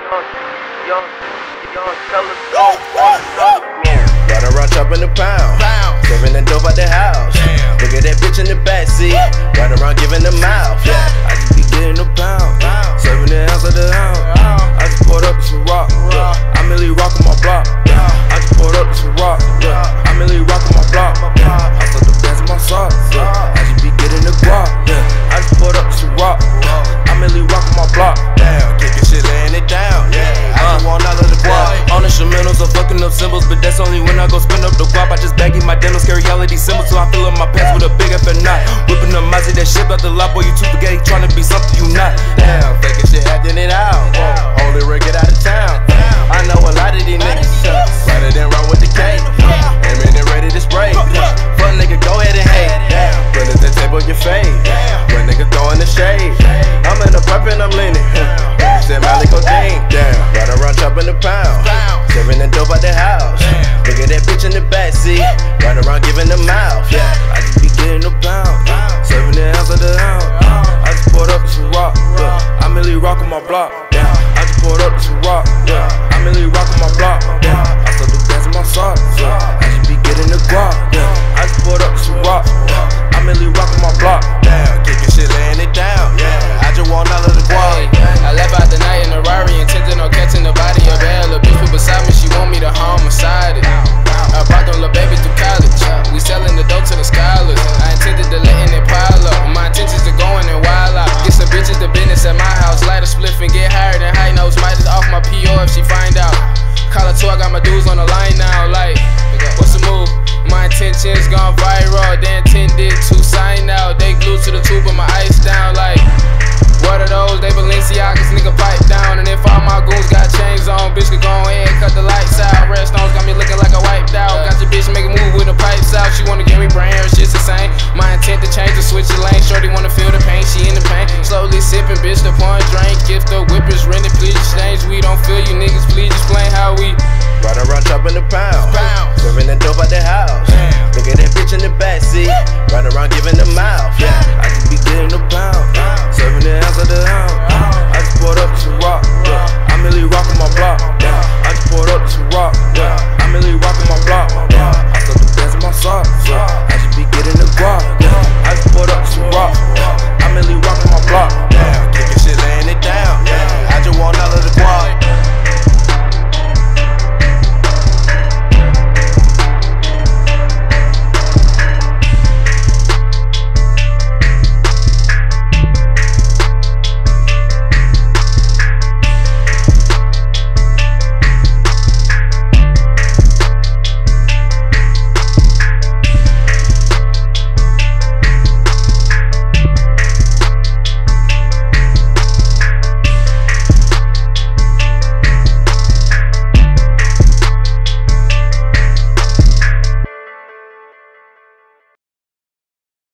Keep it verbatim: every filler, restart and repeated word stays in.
young, young, young telescope on the Ride around chopping the pound, serving the dope out the house. Look at that bitch in the backseat, ride around giving the mouth. Yeah, I just be getting the pound, serving the house at the house. I just poured up some rock, I'm really rocking my block. I just poured up some rock, I'm really rocking my block. I saw the bands in my socks, I just be getting the guap. I just poured up some rock, I'm really rocking my block. Damn, kicking shit, laying it down. Yeah, I just want all of the guap. On the instrumentals or fucking up symbols, but that's only when I go spin up the guap. I just baggy my denims, carry all of these symbols, so I fill up my pants with a big F and knot. Whipping the Mozzie, that shit out the lot, boy, you too spaghetti, trying to be something you not. Damn, faking shit, acting it out. Whoa, only rig get out of town. I know a lot of these niggas, rather than run with the cane. Aiming and ready to spray. Fuck nigga, go ahead and hate. Put at the table, your fade. When nigga throwing the shade. I'm in the purp and I'm leaning. Said Malik O'Dean, damn. Ride around chopping the pound, serving the dope out the house. Look at that bitch in the backseat, ride around giving the mouth. Yeah, I just be getting the pound, serving the house at the house. I just poured up some rock, yeah. I'm really rocking my block. Yeah, I just poured up some rock, yeah. I'm really rocking my block. Yeah, I saw the bands in my socks, yeah. I just be getting the guap. Yeah, I just poured up some rock, yeah. I'm really rocking my block. Damn, kicking shit, laying it down. Yeah, I just want all of the guap. I left out the night in a Rari, intending on catching the body of Bella. Bitch put beside me, she want me to homicide it. I brought them little baby through college. We selling the dope to the scholars. I intended to letting it pile up. My intentions to going and wild out. Get some bitches to business at my house. Light a spliff and get hired in high notes. Might just off my P O if she find out. Call her two, I got my dudes on the line now. Like, what's the move? My intentions gone viral. They intended to sign out. They glued to the tube with my ice down. Like, what are those? They Balenciagas, nigga pipe down. And if all my goons got chains on, bitch could go ahead and cut the lights out. Redstones got me looking like I wiped out. Got your bitch make a move with the pipes out. She wanna give me brain, her shit's the same. My intent to change the switch the lane. Shorty wanna feel the pain, she in the pain. Slowly sipping, bitch, the pouring drink. If the whip is rented, please exchange. We don't feel you niggas, please explain how we ride around chopping the pound, serving the dope out the house. Look at that bitch in the backseat, ride around giving the mouth.